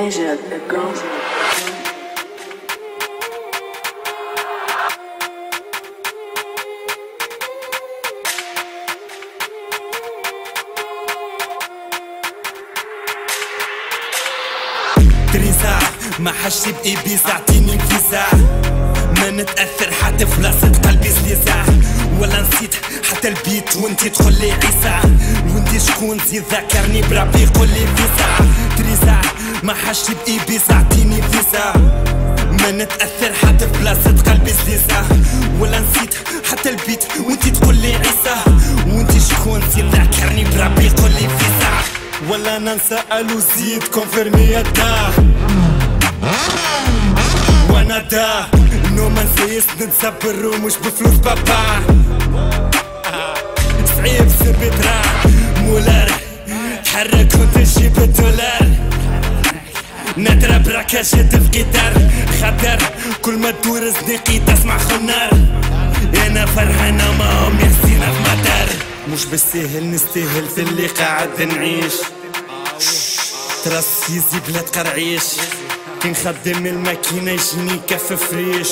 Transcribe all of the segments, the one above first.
Ganja, the ganja. تريزا ما حشي بإبيزا اعطيني فيزا ما نتأثر حتى في بلاصة قلبي سليزا ولا نسيت حتى البيت وانتي تقولي عيسى وانتي شكون زيد ذكرني بربي قولي فيزا تريزا ما حشي بإبيزا اعطيني فيزا ما نتأثر حتى في بلاصة قلبي سليزا ولا نسيت حتى البيت وانتي تقولي عيسى وانتي شكون زيد ذكرني بربي قولي فيزا ولا ننسى الو زيد كونفيرمي دا وانا دا انو ما نسيس نتزبر ومش بفلوس بابا صعيب سبي درا مولار تحرك وتجيب الدولار نضرب راكاشات في قطار خطر كل ما تدور صديقي تسمع خنار انا فرحانه معاهم يحسينا في مطار مش بالسهل نستاهل في اللي قاعد نعيش ترسيزي بلاد قرعيش كي نخدم الماكينة يجيني كف فريش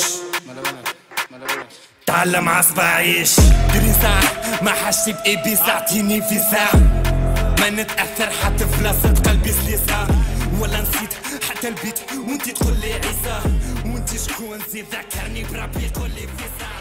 تعلم عصب عيش دريسة ما حشي بإبيزا اعطيني فيزا ما نتأثر حتى في بلاصة قلبي سليسة ولا نسيت حتى البيت وانتي تقولي عيسى وانتي شكون زيد ذكرني بربي قولي فيزا